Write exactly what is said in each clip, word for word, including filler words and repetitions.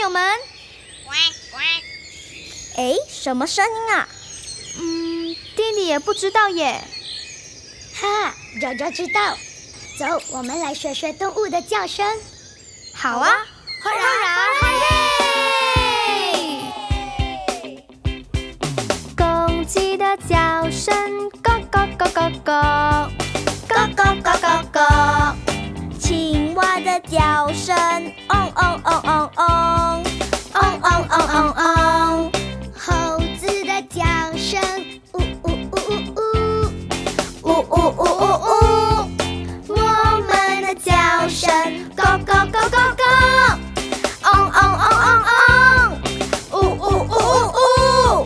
友们。哎，什么声音啊？嗯，弟弟也不知道耶。 哈，柔柔知道。走，我们来学学动物的叫声。 好啊， 豁然耶！公鸡的叫声，咯咯咯咯咯，咯咯咯咯咯。青蛙的叫声，嗡嗡嗡嗡嗡，嗡嗡嗡嗡嗡。 猴子的叫声，呜呜呜呜呜， 呜呜呜呜呜。我们的叫声，咯咯咯咯咯，嗡嗡嗡嗡嗡，呜呜呜呜呜。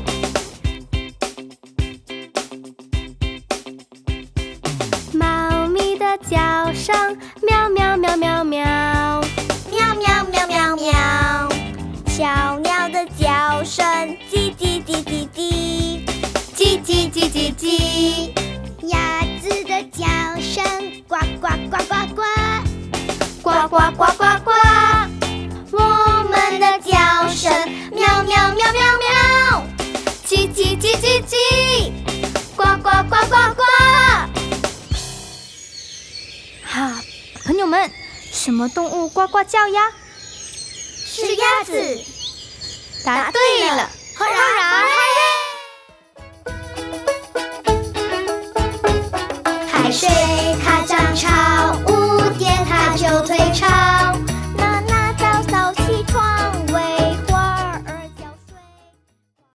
猫咪的叫声，喵喵喵喵喵，喵喵喵喵喵。小鸟的叫声，叽叽叽叽叽，叽叽叽叽叽。 鸭子的叫声，呱呱呱呱呱， 呱呱呱呱呱。我们的叫声，喵喵喵喵喵，叽叽叽叽叽，呱呱呱呱呱。哈，朋友们，什么动物呱呱叫呀？ 是鸭子。 答对了， 豁然